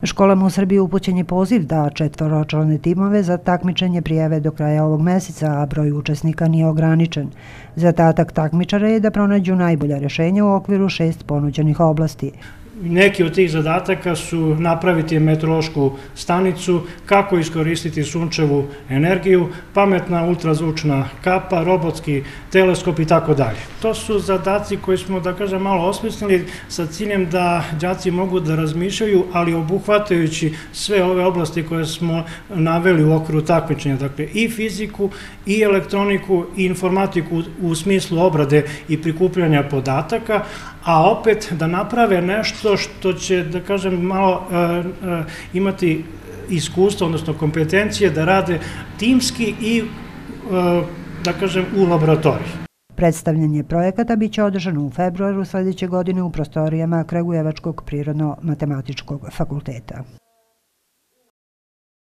Školama u Srbiji upućen je poziv da četvoročlane timove za takmičenje prijave do kraja ovog meseca, a broj učesnika nije ograničen. Zadatak takmičara je da pronađu najbolja rješenja u okviru 6 ponuđenih oblasti. Neki od tih zadataka su napraviti meteorološku stanicu, kako iskoristiti sunčevu energiju, pametna ultrazvučna kapa, robotski teleskop i tako dalje. To su zadaci koji smo, da kažem, malo osmislili sa ciljem da đaci mogu da razmišljaju, ali obuhvatajući sve ove oblasti koje smo naveli u okviru takmičenja. Dakle, i fiziku, i elektroniku, i informatiku u smislu obrade i prikupljanja podataka, a opet da naprave nešto što će, da kažem, malo imati iskustvo, odnosno kompetencije da rade timski i, da kažem, u laboratoriji. Predstavljanje projekata biće održano u februaru sljedeće godine u prostorijama Kragujevačkog prirodno-matematičkog fakulteta.